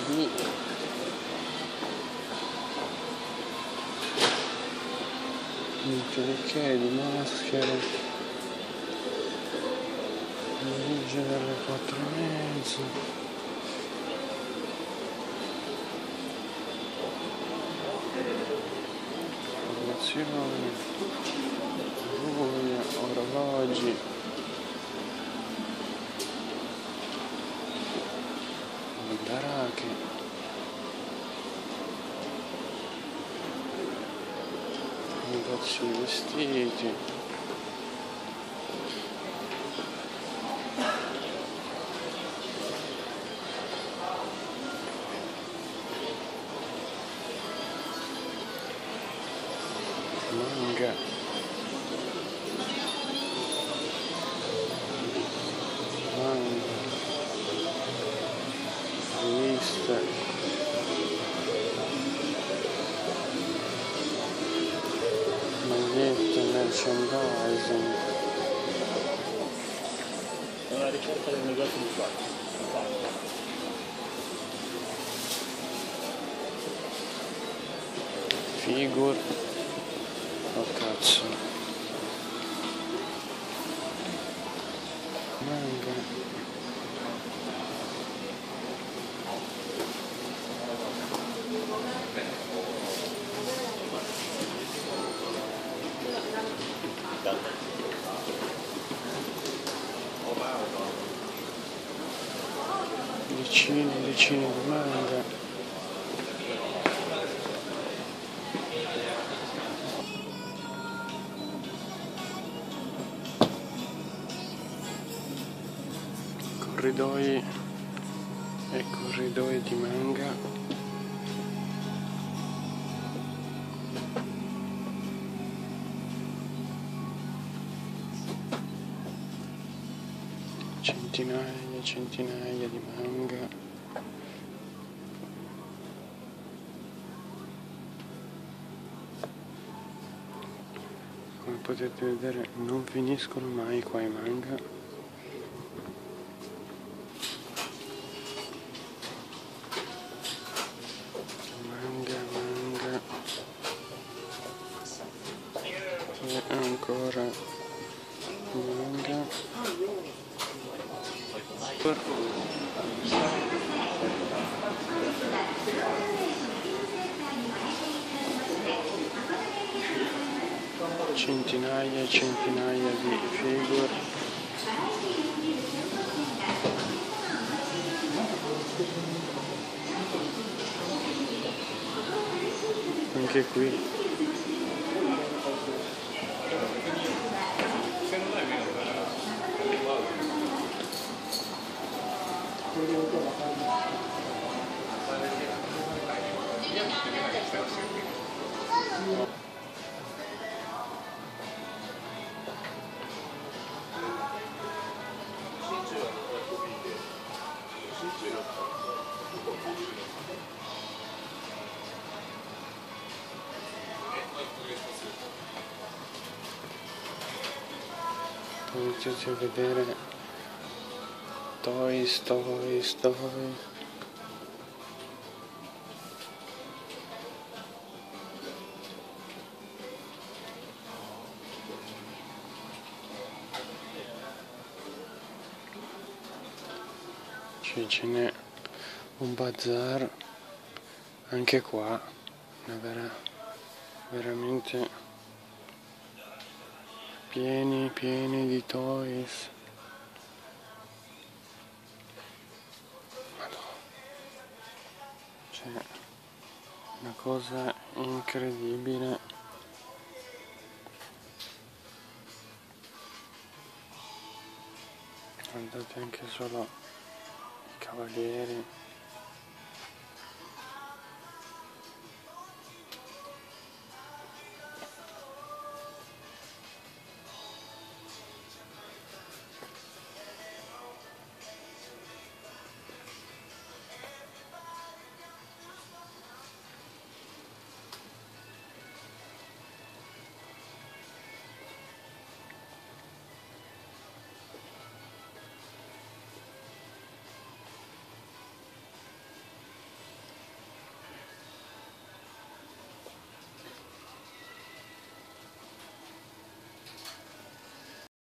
di che di maschere dirige dalle 4:30. Formazione, buia, orologi, baracche, negozi di vestiti, manga, riviste, magliette, merchandising, Alla ricerca del negozio di qua. figure, oh cazzo, manga, decine e decine di manga, corridoi e corridoi di manga, centinaia e centinaia di manga, come potete vedere non finiscono mai qua i manga. Manga e ancora manga. Centinaia e centinaia di figure, anche qui potete vedere toys. Ce n'è un bazar anche qua, veramente pieni di toys. Madonna, c'è una cosa incredibile. Guardate anche solo i cavalieri.